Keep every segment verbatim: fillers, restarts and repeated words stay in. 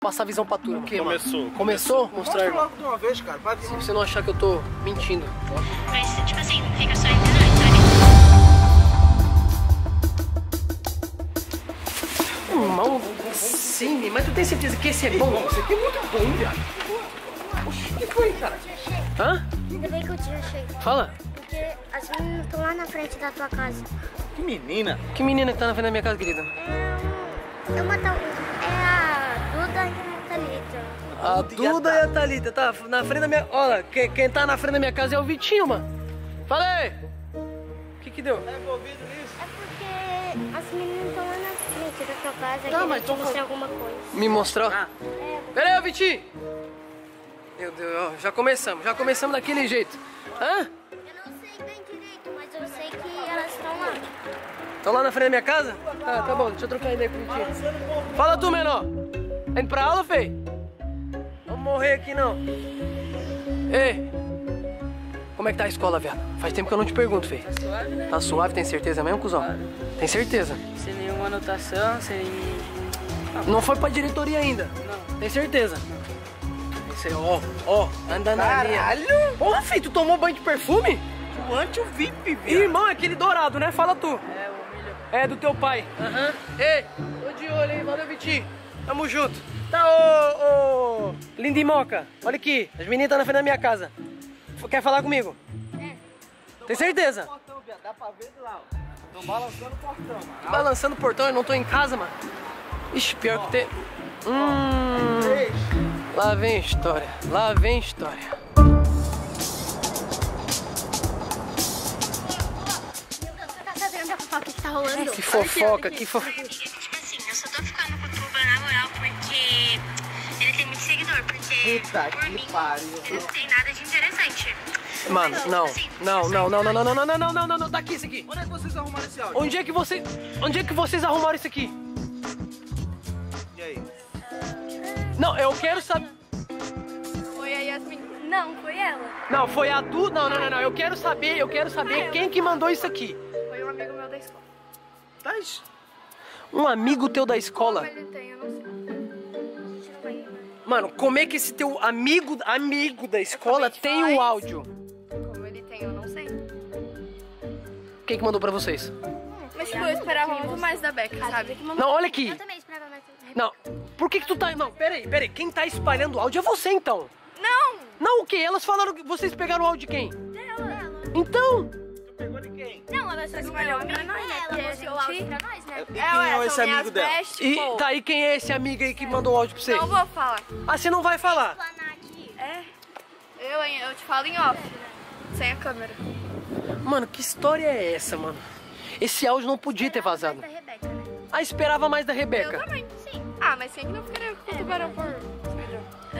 passar a visão pra turma. O quê, mano? Começou. Começou? Mostrar, Mostra irmão. logo de uma vez, cara. Para de... Se você não achar que eu tô mentindo. Mas, tipo assim, não fica só entre nós, sabe? Irmão, sim, mas tu tem certeza que esse é bom? Esse aqui é muito bom, viado. Oxi, o que foi, cara? Hã? Ainda bem que eu te achei. Fala. Porque as meninas estão lá na frente da tua casa. Que menina. Que menina que tá na frente da minha casa, querida? É uma tal... É a Duda e a Thalita. A Duda e a Thalita, tá na frente da minha... Olha, quem, quem tá na frente da minha casa é o Vitinho, mano. Fala aí. O que que deu? Tá envolvido nisso? É porque as meninas estão lá na frente da tua casa. Tá, e mas mas te tô- mostrar alguma coisa. Me mostrar? Ah. É, Pera aí, ô Vitinho. Meu Deus, ó, já começamos, já começamos daquele jeito. Hã? eu não sei bem direito, mas eu sei que elas estão lá. Estão lá na frente da minha casa? Tá, tá bom, deixa eu trocar ideia com o Vitinho. Fala tu, menor. Tá indo pra aula, fei? Vamos morrer aqui, não. Ei, como é que tá a escola, viado? Faz tempo que eu não te pergunto, fei. Tá suave, né? Tá suave, tem certeza mesmo, cuzão? Claro. Tem certeza? Sem nenhuma anotação, sem... Não foi pra diretoria ainda? Não. Tem certeza? Esse aí, ó, ó, anda na linha. Caralho! Porra, filho, tu tomou banho de perfume? O anti-V I P, Ih, viado. irmão, é aquele dourado, né? Fala tu. É, o milho. É do teu pai. Aham. Ei, tô de olho, hein? Valeu, Vitinho. Tamo junto. Tá, ô, ô, Lindimoca, olha aqui. As meninas estão na frente da minha casa. Quer falar comigo? É. Tem certeza? Portão, viado. Dá pra ver de lá, ó. Tão balançando o portão, mano. Tô balançando o portão, eu não tô em casa, mano. Ixi, pior que tem... Hum... Três. Lá vem história, lá vem história. Você tá sabendo da fofoca que tá rolando? Que fofoca, que fofoca. Amiga, tipo assim, eu só tô ficando com o Tuba na moral porque ele tem muito seguidor, porque Puta por que mim pariu. ele não tem nada de interessante. Mano, não, não, não, não, não, não, não, não, não, não, não, não, daqui isso aqui. Onde é que vocês arrumaram esse áudio? Onde é que vocês, onde é que vocês arrumaram isso aqui? E aí? Não, eu quero saber. Foi a Yasmin. Não, foi ela. Não, foi a Du. Não, não, não, não. Eu quero saber, eu quero saber quem que mandou isso aqui. Foi um amigo meu da escola. Tais? Um amigo teu da escola. Como ele tem, eu não sei. Mano, como é que esse teu amigo, amigo da escola tem o áudio? Como ele tem, eu não sei. Quem que mandou pra vocês? Mas tipo, eu esperava muito mais da Becca, sabe? Não, olha aqui. Eu também esperava mais. Não, por que que tu tá... Não, peraí, peraí. Quem tá espalhando o áudio é você, então. Não! Não, o quê? Elas falaram que vocês pegaram o áudio de quem? Dela. Então... Tu pegou de quem? Não, ela só espalhou pra nós, né? Ela Porque a mostrou o gente- áudio pra nós, né? E quem é esse amigo dela? Best, E pô. tá aí, quem é esse amigo aí que mandou o áudio pra você? Não vou falar. Ah, você não vai falar? Explanar aqui. É? Eu, hein? Eu te falo em off. Sem a câmera. Mano, que história é essa, mano? Esse áudio não podia ter vazado. Da Rebeca, né? Ah, esperava mais da Eu Rebeca. também. Sim. Ah, mas quem que não ficaria com o tubarão por seguidor?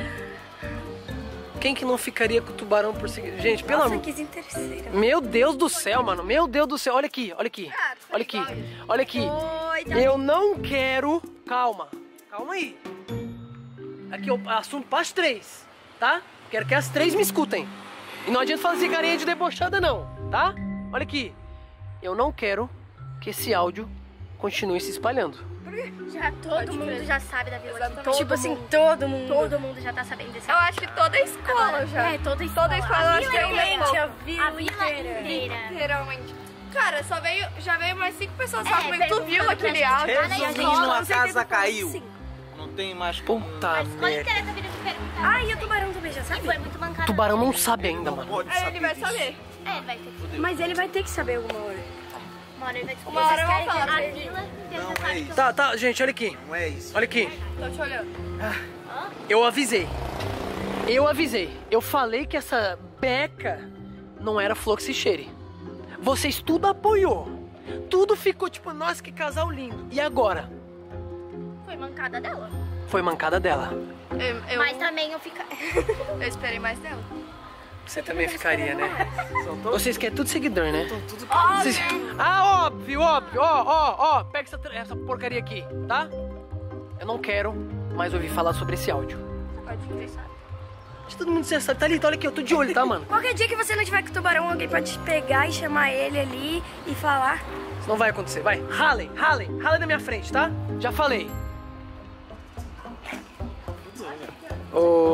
Quem que não ficaria com o tubarão por seguir? Gente, pelo Nossa, amor... quis interesseira. Meu Deus do céu, mano. Meu Deus do céu. Olha aqui, olha aqui. Ah, tu Olha fez aqui. igual Olha aqui. Oi, tá. Eu não quero... Calma. Calma aí. Aqui é o assunto para as três, tá? Quero que as três me escutem. E não adianta fazer carinha de debochada, não, tá? Olha aqui. Eu não quero que esse áudio continue se espalhando. Já todo mundo já sabe da Vila. Exatamente. Todo Tipo assim, mundo. todo mundo. Todo mundo já tá sabendo desse Eu acho que toda a escola Agora, já. É, toda a escola. Toda a escola, eu acho que ainda é pouco. a vila, a vila inteira. Literalmente. Cara, só veio, já veio mais cinco pessoas É, só comigo. Tu perguntando viu pra aquele gente. áudio? Lá na Resumindo, escola, a com certeza casa foram caiu. cinco. Não tem mais como. Puta A escola merda. inteira tá vindo perguntar. Ah, e o tubarão também já E sabe? foi muito bancada. Tubarão não sabe ainda, mano. Pode É, saber ele vai disso. saber. É, ele vai ter que... Mas ele vai ter que saber alguma hora. Uma hora ele vai descobrir. Uma hora eu vou Vocês querem falar que pra A ele. vila inteira Não, já é sabe que isso. eu... Tá, tá, gente, olha aqui. Não é isso. Olha aqui. Tô te olhando. Eu avisei. Eu avisei. Eu falei que essa beca não era Fluxicheire. Vocês tudo apoiou. Tudo ficou tipo, nossa, que casal lindo. E agora? Foi mancada dela. Foi mancada dela. Eu, eu, Mas também eu fica... eu esperei mais dela. Você também ficaria, né? Vocês querem tudo seguidor, né? Tudo Vocês- Ah, óbvio, óbvio. Ó, ó, ó. Pega essa, essa porcaria aqui, tá? Eu não quero mais ouvir falar sobre esse áudio. Pode interessar. Acho que todo mundo já sabe. Thalita, olha aqui, eu tô de olho, tá, mano? Qualquer dia que você não tiver com o tubarão, alguém pode te pegar e chamar ele ali e falar. Isso não vai acontecer, vai. Ralem, ralem. Ralem na minha frente, tá? Já falei.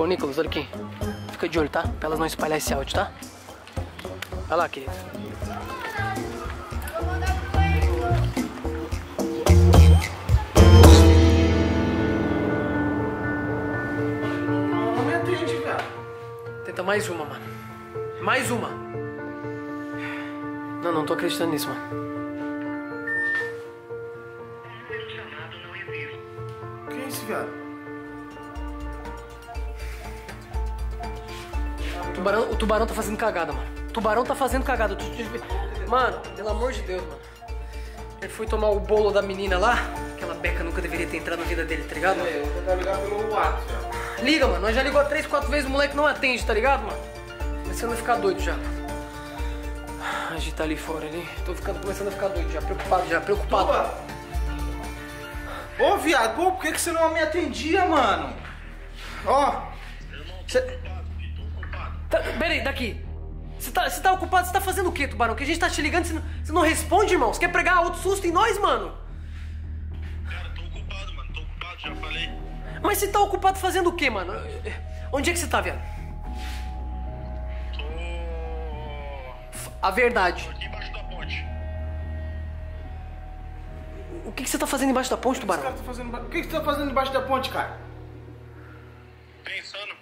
Ô, Nicolas, olha aqui. Fica de olho, tá? Pra elas não espalhar esse áudio, tá? Vai lá, querido. Não me atende, cara. Tenta mais uma, mano. Mais uma. Não, não tô acreditando nisso, mano. Que é isso, viado? O tubarão, o tubarão tá fazendo cagada, mano. O tubarão tá fazendo cagada. Mano, pelo amor de Deus, mano. Ele foi tomar o bolo da menina lá. Aquela beca nunca deveria ter entrado na vida dele, tá ligado? É, eu vou tentar ligar pelo WhatsApp, viado. Liga, mano. Nós já ligou três, quatro vezes, o moleque não atende, tá ligado, mano? Começando a ficar doido já. A gente tá ali fora ali. Tô ficando, começando a ficar doido já. Preocupado já, preocupado. Tuba. Ô, viado, pô, por que, que você não me atendia, mano? Ó. Cê... Tá, pera aí, daqui. Você tá, tá ocupado? Você tá fazendo o quê, tubarão? Que a gente tá te ligando e você não, você não responde, irmão? Você quer pregar outro susto em nós, mano? Cara, tô ocupado, mano. Tô ocupado, já falei. Mas você tá ocupado fazendo o quê, mano? Onde é que você tá, viado? Tô... A verdade. Tô aqui embaixo da ponte. O que, que você tá fazendo embaixo da ponte, O que, tubarão? esse cara tá fazendo... o que, que você tá fazendo embaixo da ponte, cara? Pensando.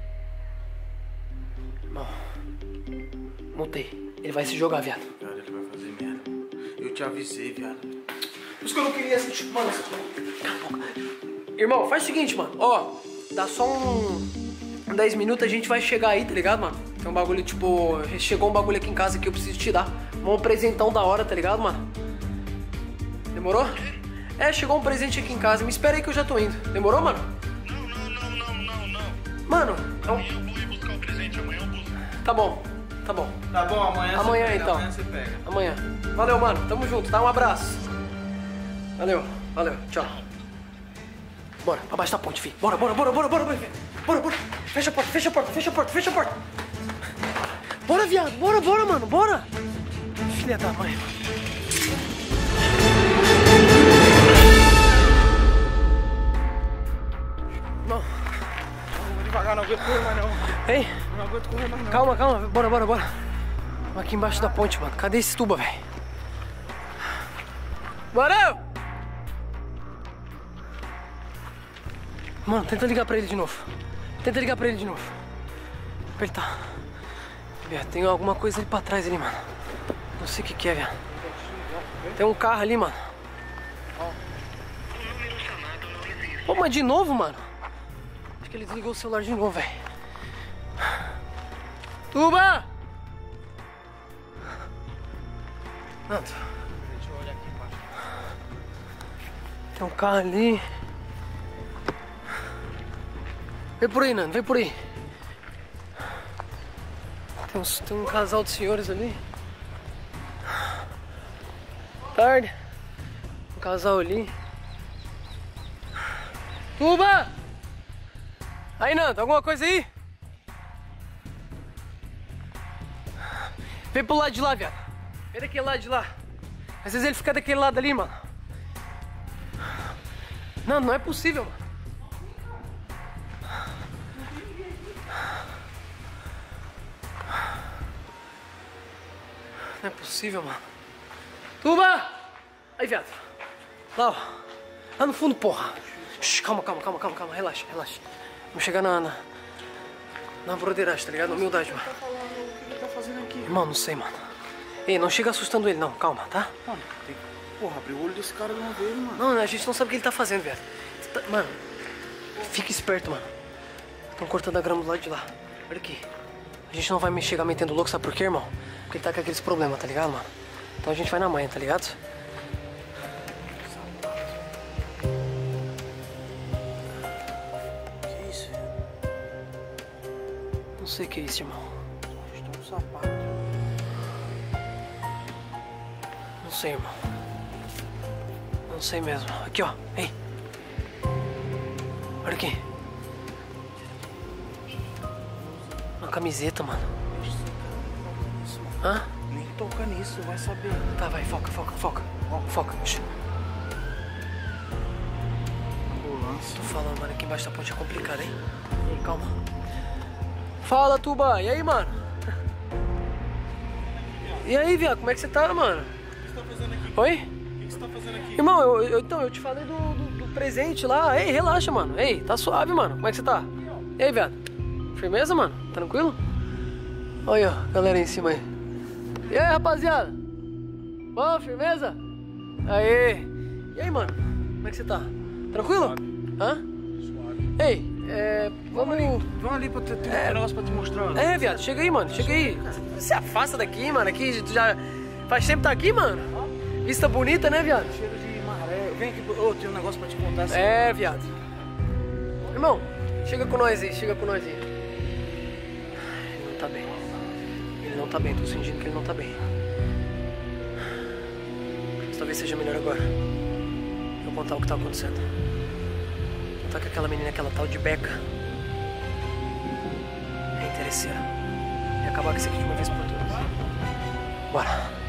Não. Montei. Ele vai se jogar, viado. Cara, ele vai fazer merda. Eu te avisei, viado. Por isso que eu não queria assistir. Mano, Cala a boca. Irmão, faz o seguinte, mano. Ó, dá só um... dez minutos, a gente vai chegar aí, tá ligado, mano? Tem um bagulho, tipo... Chegou um bagulho aqui em casa que eu preciso te dar. Um presentão da hora, tá ligado, mano? Demorou? É, chegou um presente aqui em casa. Me espera aí que eu já tô indo. Demorou, mano? Não, não, não, não, não, não. Mano, então... Amanhã eu vou ir buscar o presente. Amanhã eu busco. Tá bom, tá bom. tá bom, amanhã, Amanhã, você pega. então. Amanhã você pega. Amanhã. Valeu, mano. Tamo junto, tá? Um abraço. Valeu, valeu. Tchau. Bora, abaixo da ponte, filho. Bora, bora, bora, bora, bora, bora. Bora, bora. Fecha a porta, fecha a porta, fecha a porta, fecha a porta. Bora, viado. Bora, bora, mano. Bora. Filha da mãe. Não. Vamos devagar, não aguento correr mais não. Ei, Não aguento correr mais não. calma, calma. Bora, bora, bora. Vamos aqui embaixo da ponte, mano. Cadê esse tuba, velho? Bora! Mano, tenta ligar pra ele de novo. Tenta ligar pra ele de novo. Pra ele tá... Viado, tem alguma coisa ali pra trás ali, mano. Não sei o que que é, viado. Tem um carro ali, mano. Pô, mas de novo, mano? Acho que ele desligou o celular de novo, velho. Tuba! Nando. Deixa eu olhar aqui embaixo. Tem um carro ali. Vem por aí, Nando, vem por aí. Tem, uns, tem um casal de senhores ali. Tarde. Um casal ali. Tuba! Aí, Nando, alguma coisa aí? Vem pro lado de lá, viado. Vem daquele lado de lá. Às vezes ele fica daquele lado ali, mano. Não, não é possível, mano. Não é possível, mano. Tuba! Aí, viado. Lá, ó. Lá no fundo, porra. Shhh, calma, calma, calma, calma, calma. Relaxa, relaxa. Vamos chegar na... Na, na broderagem, tá ligado? Na humildade, mano. O que ele tá fazendo aqui? Irmão, não sei, mano. Ei, não chega assustando ele, não. Calma, tá? Mano, tem que... Porra, abrir o olho desse cara de uma vez, mano. Não, a gente não sabe o que ele tá fazendo, velho. Tá... Mano, fica esperto, mano. Estão cortando a grama do lado de lá. Olha aqui. A gente não vai me chegar metendo louco, sabe por quê, irmão? Porque ele tá com aqueles problemas, tá ligado, mano? Então a gente vai na manhã, tá ligado? Que isso? Não sei o que é isso, irmão. Acho que tem um sapato. Não sei, irmão. Não sei mesmo. Aqui, ó. Ei. Olha aqui. Uma camiseta, mano. Hã? Nem toca nisso, vai saber. Tá, vai. Foca, foca, foca. Foca. Shhh. Colando. Nossa. Tô falando, mano, aqui embaixo da ponte é complicado, hein? E aí, calma. Fala, Tuba. E aí, mano? E aí, viado, como é que você tá, mano? O que você tá fazendo aqui? Oi? O que você tá fazendo aqui? Irmão, eu, eu- então, eu te falei do, do- do presente lá. Ei, relaxa, mano. Ei, tá suave, mano. Como é que você tá? E aí, viado? Firmeza, mano? Tranquilo? Olha, ó, galera aí em cima aí. E aí, rapaziada? Bom, firmeza? Aê! E aí, mano? Como é que você tá? Tranquilo? Hã? Ei, é. Vamos. Vamos ali pra ter tem É. um negócio pra te mostrar. É, viado, chega aí, mano. Chega aí. Se afasta daqui, mano. Aqui, tu já. Faz tempo que tá aqui, mano. Vista bonita, né, viado? Cheiro de maré. Vem aqui, ô, tem um negócio pra te contar. Assim. É, viado. Irmão, chega com nós aí, chega com nós aí. Ele não tá bem. Ele não tá bem, tô sentindo que ele não tá bem. Mas talvez seja melhor agora eu contar o que tá acontecendo. Contar que aquela menina, aquela tal de Beca, é interesseira. E acabar com isso aqui de uma vez por todas. Bora.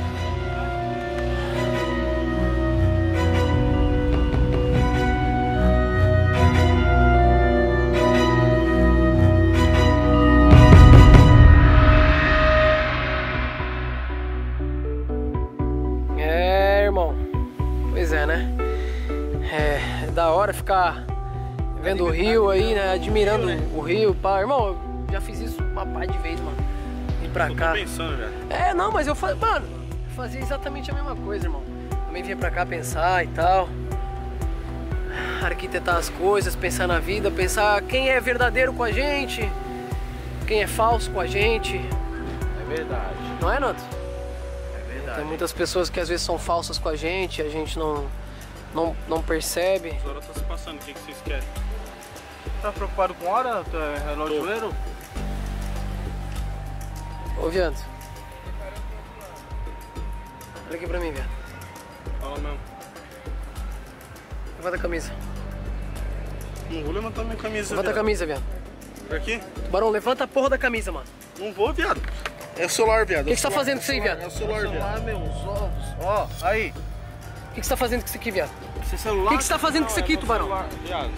É, irmão. Pois é, né? É, é da hora ficar vendo o rio aí, né? Admirando o rio, pá. Irmão, eu já fiz isso uma par de vezes, mano. Ir pra Eu tô cá. pensando, velho. É, não, mas eu fazia, mano, eu fazia exatamente a mesma coisa, irmão. Também vinha pra cá pensar e tal. Arquitetar as coisas, pensar na vida, pensar quem é verdadeiro com a gente, quem é falso com a gente. É verdade. Não é, Nato? É verdade. Tem muitas pessoas que às vezes são falsas com a gente, a gente não, não, não percebe. As horas tá se passando, o que, que vocês querem? Tá preocupado com hora? Tu é relojoeiro? Ô, viado. Olha aqui pra mim, viado. Fala mesmo. Levanta a camisa. Não vou levantar minha camisa, Levanta a viado. camisa, viado. Por aqui? Tubarão, levanta a porra da camisa, mano. Não vou, viado. É o celular, viado. O que, que você tá fazendo com isso aí, viado? É o O celular, viado. Celular, meus ovos. Ó, aí. que, que você tá fazendo com isso aqui, viado? Esse celular. O que, que você tá fazendo com isso aqui, é meu Tubarão? celular, viado.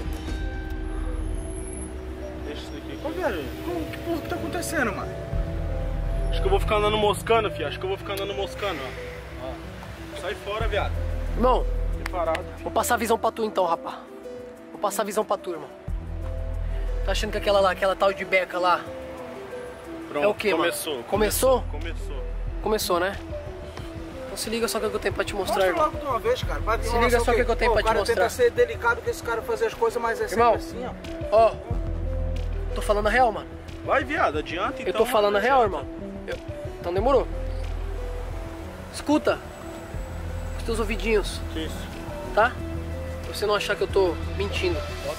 Deixa isso daqui. Ô, velho, como- que porra que tá acontecendo, mano? Acho que eu vou ficar andando moscando, filho. Acho que eu vou ficar andando moscando, ó. Ó. Sai fora, viado. Irmão, Preparado. vou passar a visão pra tu então, rapá. Vou passar a visão pra tu, irmão. Tá achando que aquela lá, aquela tal de Beca lá, Pronto, é o quê, mano? começou, Começou? Começou. Começou, né? Então se liga só que eu tenho pra te mostrar, Mostra irmão. logo de uma vez, cara. Para de Se enrolação, liga só o que que eu tenho Pô, pra te O cara mostrar. tenta ser delicado com esse cara fazer as coisas, mas é sempre Irmão. assim, ó. Ó, tô falando a real, mano. Vai, viado, adianta então. Eu tô falando a mano, real, adianta. irmão. Eu- Então demorou. Escuta. Os teus ouvidinhos, Isso. tá? Pra você não achar que eu tô mentindo.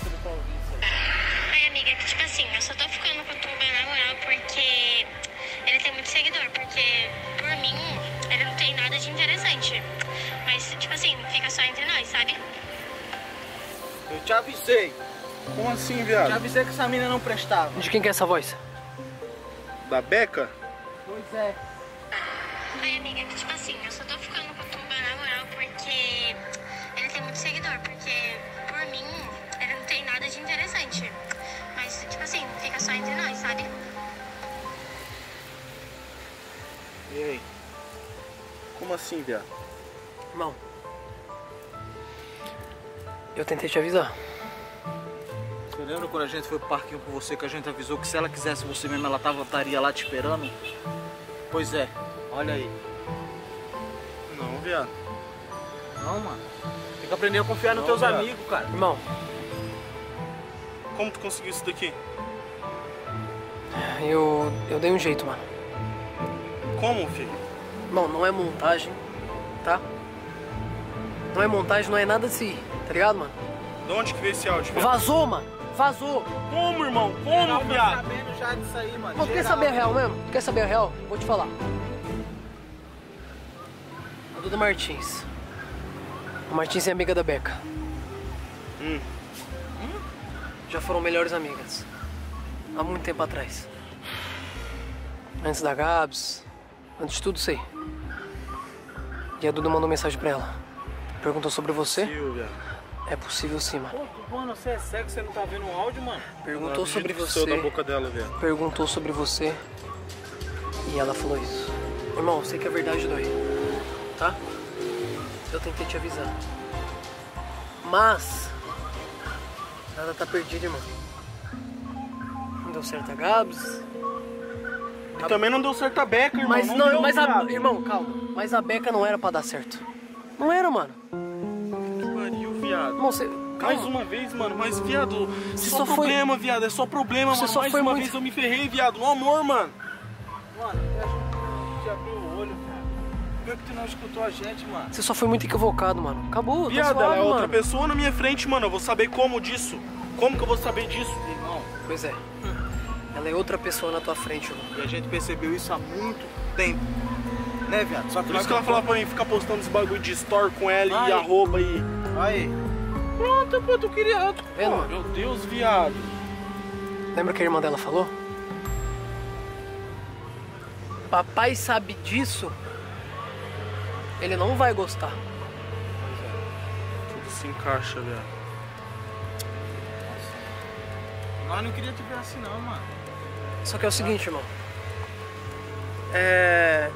Ai, amiga, que tipo assim, eu só tô ficando com o Tuba na moral porque ele tem muito seguidor. Porque, por mim, ele não tem nada de interessante. Mas, tipo assim, fica só entre nós, sabe? Eu te avisei. Como assim, Te viado? avisei que essa mina não prestava. De quem que é essa voz? Da Beca? Pois é. Ai, amiga, que tipo assim, eu só tô ficando com o Tuba na moral porque ele tem muito seguidor. Porque, por mim, ele não tem nada de interessante. Mas, tipo assim, fica só entre nós, sabe? E aí? Como assim, viado? Irmão, eu tentei te avisar. Você lembra quando a gente foi pro parquinho com você que a gente avisou que se ela quisesse você mesmo, ela tava, estaria lá te esperando? Pois é, olha aí. Não, viado. Não, mano. Tem que aprender a confiar nos Não, teus viado. amigos, cara. Irmão, Como tu conseguiu isso daqui? eu, eu dei um jeito, mano. Como, filho? Irmão, não é montagem, tá? Não é montagem, não é nada assim, tá ligado, mano? De onde que veio esse áudio, viado? Vazou, mano. Vazou. Como, irmão? Como, viado? sabendo já disso aí, mano. Pô, tu quer saber a real mesmo? Quer saber a real? Vou te falar. A Duda Martins. A Martins é amiga da Beca. Hum. Já foram melhores amigas. Há muito tempo atrás. Antes da Gabs. Antes de tudo isso aí. E a Duda mandou mensagem pra ela. Perguntou sobre você. Viu, viado? É possível sim, mano. Pô, mano, você é cego, você não tá vendo o áudio, mano? Perguntou sobre Saiu você. da boca dela, velho. Perguntou sobre você. E ela falou isso. Irmão, eu sei que a verdade dói. Tá? Eu tentei te avisar. Mas nada tá perdido, irmão. Não deu certo a Gabs. E também não deu certo a Beca, irmão. Mas não, não, deu, mas a, viado. irmão, calma. Mas a Beca não era pra dar certo. Não era, mano. Que pariu, viado. Irmão, você. Mais Calma. uma vez, mano, mas viado, Você só, só foi- problema, viado, é só problema, Você mano. só Mais foi uma muito- vez eu me ferrei, viado, no amor, mano. Mano, a gente abriu o olho, cara. Por que tu não escutou a gente, mano? Você só foi muito equivocado, mano. Acabou, tá Viado, suave, ela é outra mano. pessoa na minha frente, mano. Eu vou saber como disso. Como que eu vou saber disso? Irmão, Pois é. Ela é outra pessoa na tua frente, irmão. e a gente percebeu isso há muito tempo. Né, viado? Só que Por isso que ela falava pra mim ficar postando esse bagulho de store com ela Ai. e arroba e. Aí, Pronto, pô, tu queria. Tu... Vendo, Pô, mano? meu Deus, viado. Lembra que a irmã dela falou? Papai sabe disso. Ele não vai gostar. Tudo se encaixa, velho. nós não queríamos te ver assim não, mano. Só que é o seguinte, irmão. É.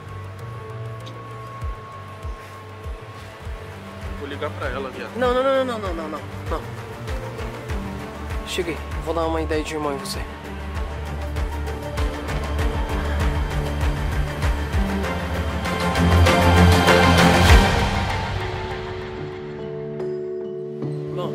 Vou ligar pra ela, viado. Não, não, não, não, não, não, não, não. Cheguei. Vou dar uma ideia de irmão em você. Bom,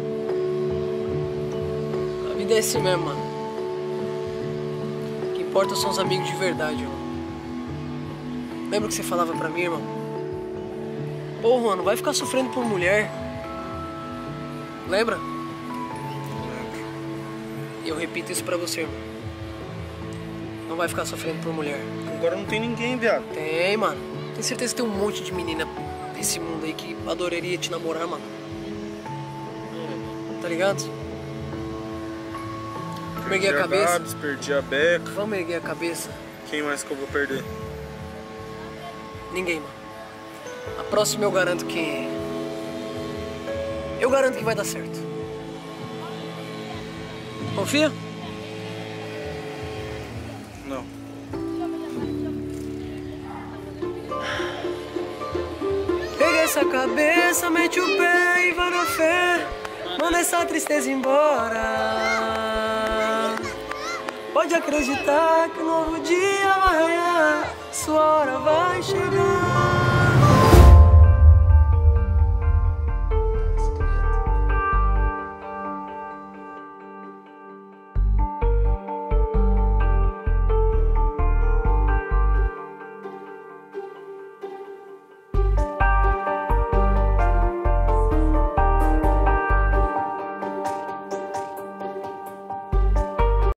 a vida é assim mesmo, mano. O que importa são os amigos de verdade, irmão. Lembra o que você falava pra mim, irmão? Pô, mano, vai ficar sofrendo por mulher. Lembra? E eu repito isso pra você, irmão. Não vai ficar sofrendo por mulher. Agora não tem ninguém, viado. Tem, mano. Tenho certeza que tem um monte de menina desse mundo aí que adoraria te namorar, mano. Tá ligado? Vamos erguer a Perdi cabeça. Gabs, perdi a Beca. Vamos erguer a cabeça. Quem mais que eu vou perder? Ninguém, mano. A próxima eu garanto que... Eu garanto que vai dar certo. Confia? Não. Pega essa cabeça, mete o pé e vai na fé. Manda essa tristeza embora. Pode acreditar que um novo dia vai raiar. Sua hora vai chegar.